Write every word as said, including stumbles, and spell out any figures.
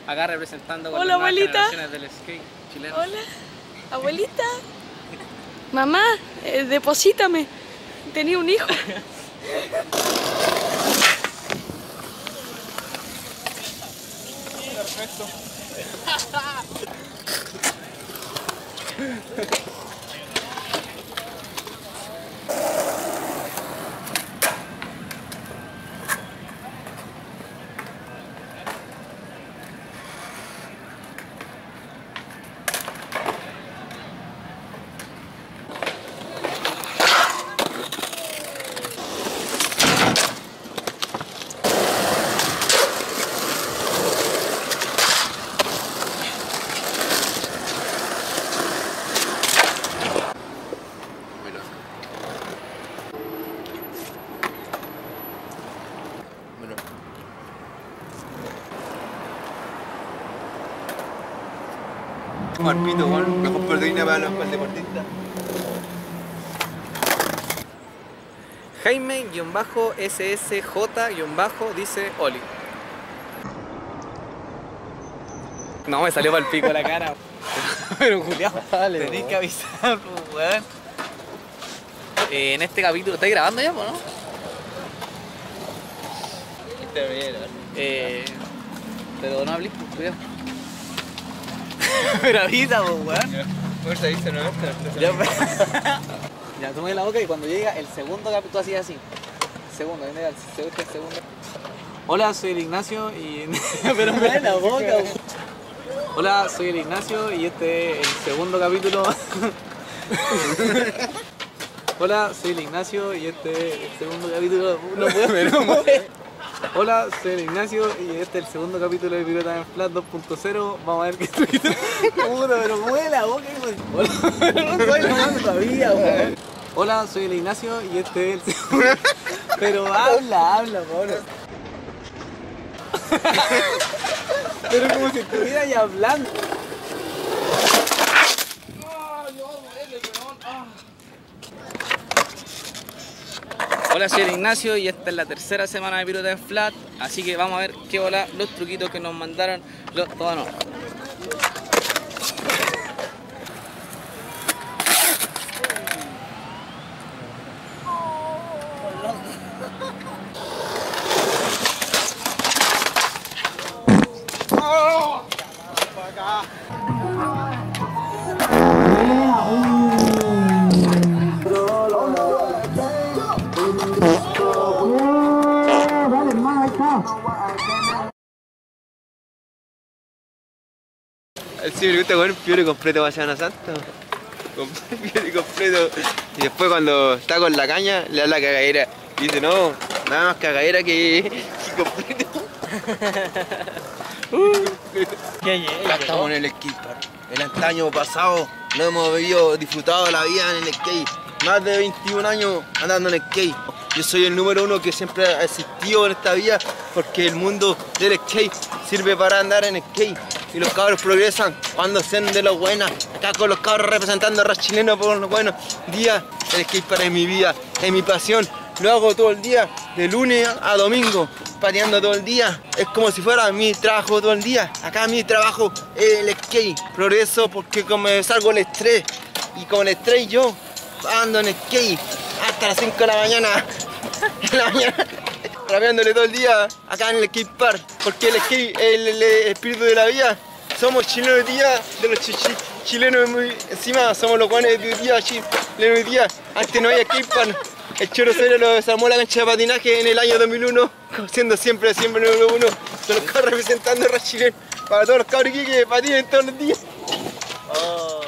acá representando con Hola, las nuevas abuelita. generaciones del skate chileno. Hola, abuelita. Mamá, eh, deposítame. Tenía un hijo. Perfecto. Marpito, weón, mejor proteína para los para el deportista. Jaime-S S J- dice Oli. No, me salió para el pico la cara. Pero Julián, Dale, tenés que avisar, weón. Eh, en este capítulo, ¿estáis grabando ya, po, no? Este bien, Eh, pero no hablís, pues, cuidado. Pero avisa, pues, weón. Fuerza dice no Ya, pues. Ya, tú me la boca y cuando llega el segundo capítulo, tú hacías así. Segundo, viene el segundo, el segundo. Hola, soy el Ignacio y... Pero me da la boca, weón. Hola, soy el Ignacio y este es el segundo capítulo. Hola, soy el Ignacio y este es el segundo capítulo. No puedo, pero no puedo. Hola, soy el Ignacio y este es el segundo capítulo de Pirata en Flat dos punto cero. Vamos a ver qué truquito. Puta, pero mueve la boca. Hola, pero no soy la más todavía, weón. Hola, soy el Ignacio y este es el segundo. Pero habla, habla, mono. Pero como si estuviera ya hablando. Hola, soy el Ignacio y esta es la tercera semana de Pirata en Flat, así que vamos a ver qué bola los truquitos que nos mandaron los todos no. El sí me gusta comer piore completo para Semana Santa. Piore completo. Y después cuando está con la caña, le da la cagadera. Y dice, no, nada más cagadera que, que completo. Ya estamos en el skatepark. El antaño pasado no hemos vivido, disfrutado la vida en el skate. Más de veintiún años andando en skate. Yo soy el número uno que siempre ha existido en esta vida porque el mundo del skate sirve para andar en skate. Y los cabros progresan cuando sean de los buenos. Acá con los cabros representando a Rap Chileno por los buenos días. El skatepark es mi vida, es mi pasión. Lo hago todo el día, de lunes a domingo, pateando todo el día. Es como si fuera mi trabajo todo el día. Acá mi trabajo es el skate. Progreso porque como salgo el estrés. Y con el estrés yo ando en skate hasta las cinco de la mañana. En la mañana. Rapeándole todo el día acá en el skatepark, porque el skate es el, el, el espíritu de la vida. Somos chilenos de día, de los ch ch chilenos muy encima, somos los guanes de día, chilenos de día. Antes no había skatepark. El Choro Cero lo desarmó la cancha de patinaje en el año dos mil uno, siendo siempre, siempre número uno. Son los cabros representando a Rap Chileno para todos los cabros que patinen todos los días. Oh.